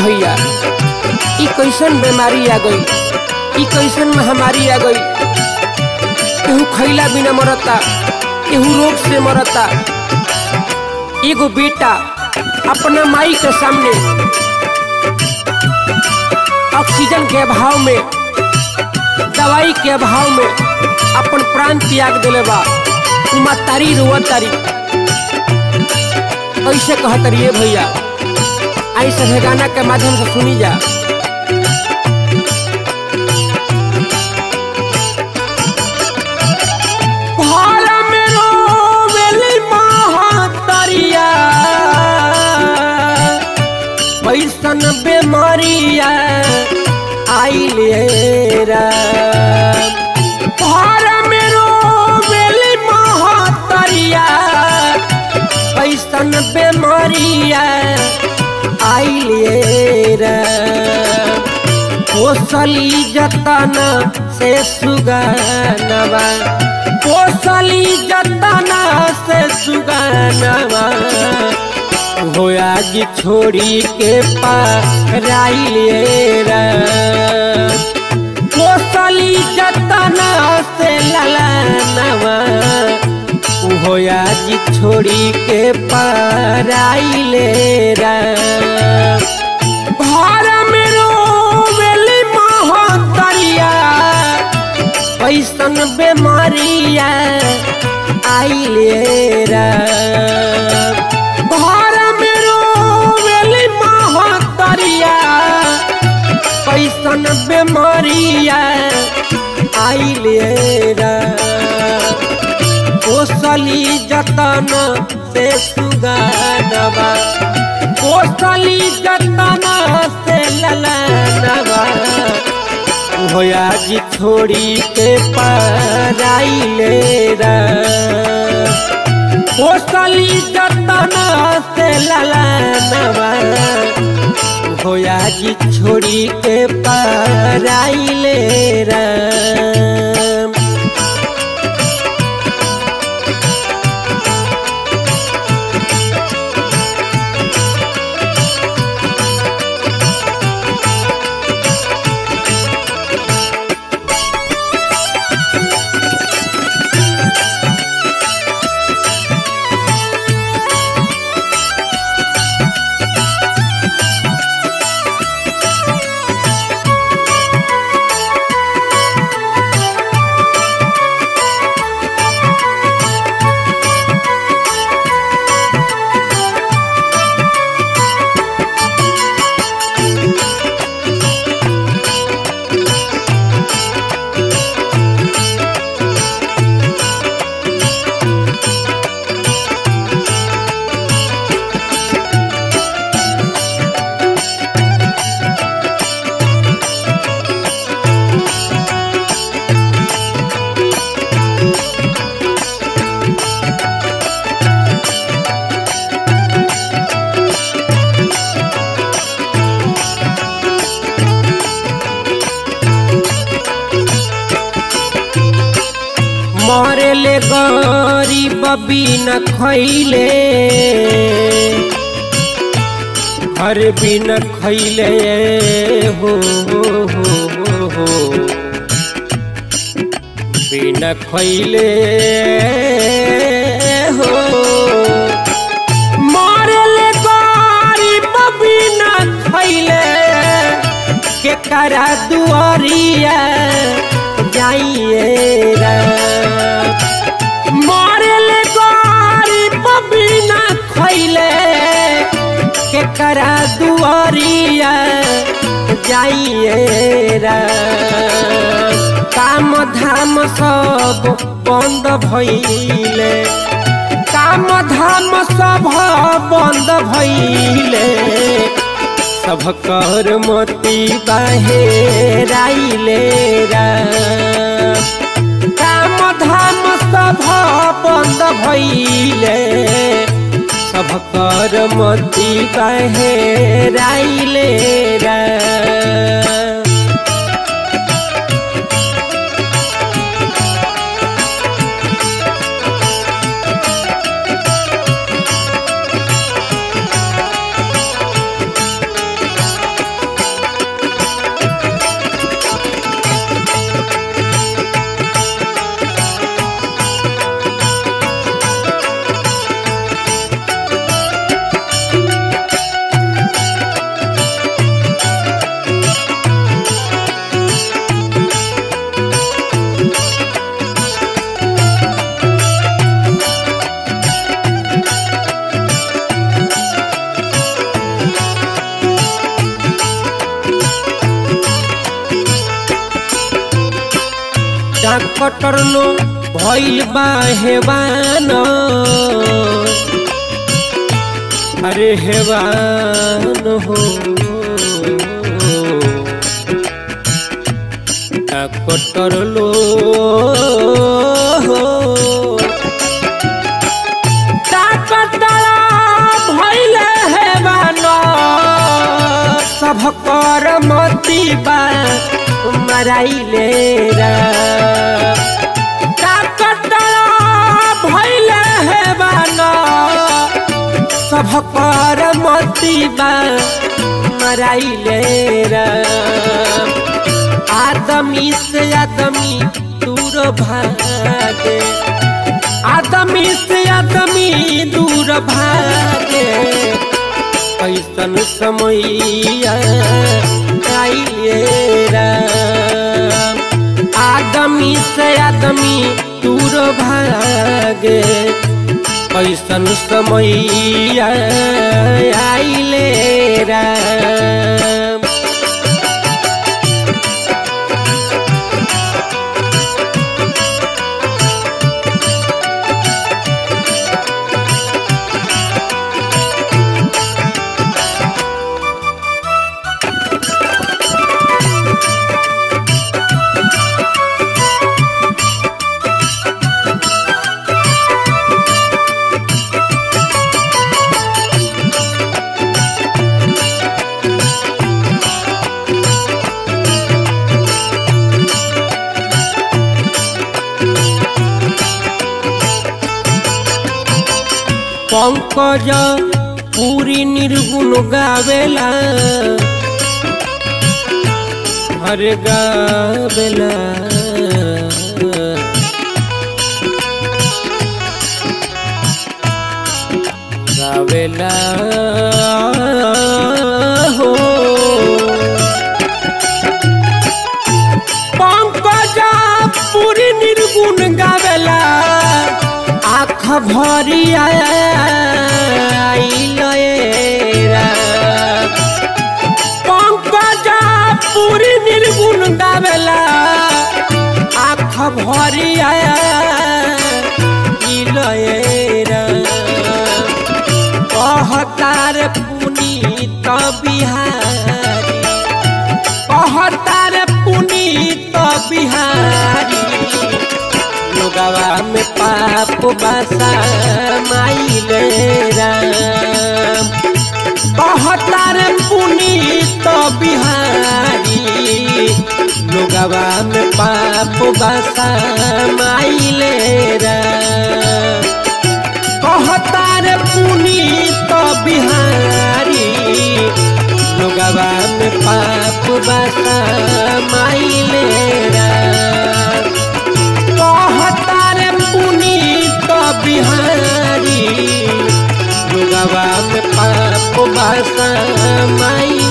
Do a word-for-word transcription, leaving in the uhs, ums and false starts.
भैया ई कैसन बीमारी आ गई, ई कैसन महामारी आ गई। केहू खैला बिना मरता, केहू रोग से मरता। एगो बेटा अपना माई के सामने ऑक्सीजन के अभाव में, दवाई के अभाव में अपन प्राण त्याग दिले बा। उमा तारी रोवत तारी, ऐसे कहतरी है भैया। आई सब गाना के माध्यम से सुनी जा। कैसन बेमारिया आइले भार मेरो बेली महतरिया, कैसन बेमारिया आइले कोसली जतन से सुगनवा, कोसली जतन से सुगनवा होया जी छोड़ी के पाराइले कोसली जतना से ललनवा, होया जी छोड़ी के पाराइले भार मेरो बेली महतरिया, कैसन बेमारिया आइले कैसन बेमारिया आइले कोसली जतन से सुगनवा, कोसली जतन से ललनवा होया जी छोड़ी के पाराइले कोसली जतन से ललनवा होया जी छोड़ी के पाराइले राम। मरेले गरीब बिन खैले, घर बिन खैले हो हो हो बिन खैले हो। मरेले गरीब बिन खैले के करा दुआरिया जाइए मरेले गरीब बिन खैले के करा दुआरिया जाइए काम धाम सब बंद भइले, काम धाम सब बंद भइले सब कर मोती बहेराइले काम धाम सब बंद भइले सब कर मोती बहेराइले कटरलो भइल बा हेवान अरे हेवान हो कटरलो सब कर मती बा मराइले भैले हेबान सब कर मती बा मराइले आदमी से आदमी दूर भागे आदमी से आदमी दूर भागे कैसन समय आइले आदमी से आदमी दूर भागे कैसन समय आइले पंकज पूरी निर्गुण गावेला हरे गावेला गावेला हो पंकज पूरी निर्गुण गावेला आँख भरी पंकज पूरी निर्गुण गावेला आँख भरी कहतार पुनीत बिहारी कहतार पुनीत बिहारी लोगवा में पाप बसा माइले राम कहतार पुनीत बिहारी लोगवा में पाप बसा माइले राम कहतार पुनीत बिहारी लोगवा में पाप बसा माइले राम कहतार पुनीत बिहारी लोगवा में पाप बसा माइले